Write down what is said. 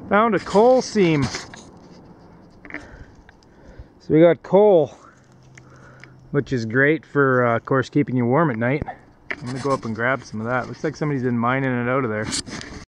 Found a coal seam. So we got coal, which is great for, of course, keeping you warm at night. I'm gonna go up and grab some of that. Looks like somebody's been mining it out of there.